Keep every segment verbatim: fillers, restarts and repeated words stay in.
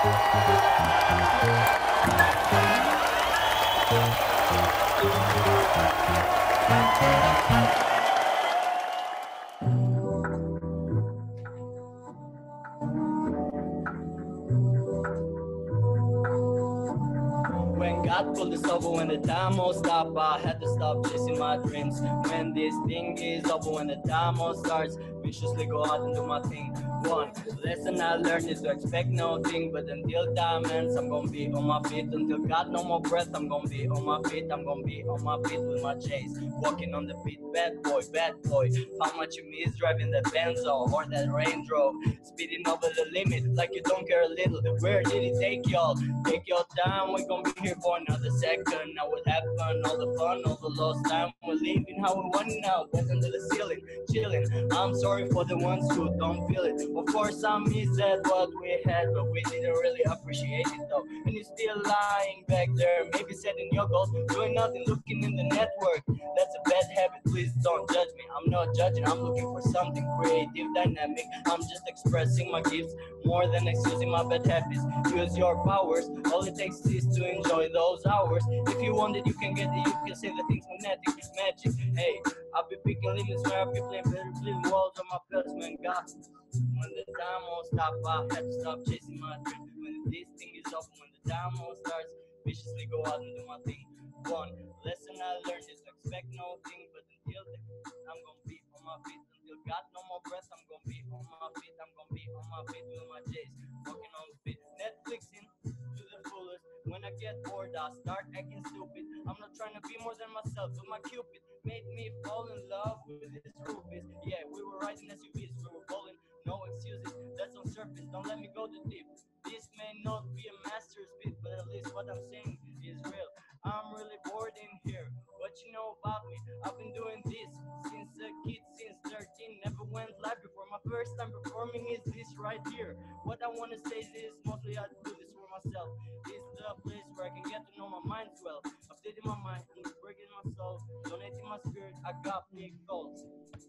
When God pulled us over, when the time won't stop, I had to stop chasing my dreams. When this thing is over, when the time won't starts, viciously go out and do my thing. One lesson I learned is to expect nothing, but until time ends, I'm gonna be on my feet. Until God no more breath, I'm gonna be on my feet. I'm gonna be on my feet with my chase, walking on the beat. Bad boy, bad boy. How much you miss driving that Benzo or that Range Rover, speeding over the limit like you don't care a little. Where did it take y'all? Take your time, we're gonna be here for another second. Now what happened? All the fun, all the lost time. We're leaving how we want now, back under the ceiling, chilling. I'm sorry for the ones who don't feel it. Of course, I miss that what we had, but we didn't really appreciate it though. And you're still lying back there, maybe setting your goals, doing nothing, looking in the network. That's a bad habit, please don't judge me. I'm not judging, I'm looking for something creative, dynamic. I'm just expressing my gifts more than excusing my bad habits. Use your powers, all it takes is to enjoy those hours. If you want it, you can get it, you can say the things magnetic, magic. Hey, I'll be picking limits where I'll be playing better, playing walls on my belts, man. God, when the time won't stop, I had to stop chasing my dream. When this thing is over, when the time won't starts, viciously go out and do my thing. One lesson I learned is to expect nothing, but until then, I'm gonna be on my feet. Until God no more breath, I'm gonna be on my feet. I'm gonna be on my feet with my J's, walking on the beat. Netflixing to the fullest. When I get bored, I start acting stupid. I'm not trying to be more than myself, but my Cupid made me fall in love with this roofies. Yeah, we were riding S U Vs, we were bowling, no excuses. That's on surface. Don't let me go too deep. This may not be a master's beat, but at least what I'm saying is real. I'm really bored in here. What you know about me? I've been doing this since a kid, since thirteen. Never went live before. My first time performing is this right here. What I want to say is this, mostly I do this for myself. It's the place where I can get to know my mind well. Updating my mind, breaking my soul, donating my spirit. I got big goals.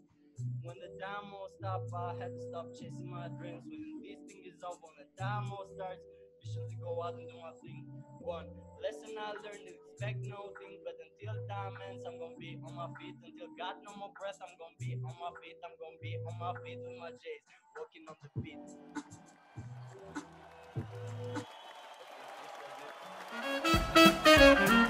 When the time won't stop, I had to stop chasing my dreams. When this thing is over, when the time won't starts, we should go out and do my thing. One lesson I learned is expect nothing, but until time ends, I'm gonna be on my feet. Until God no more breath, I'm gonna be on my feet. I'm gonna be on my feet with my J's, walking on the beat. Okay, this was it.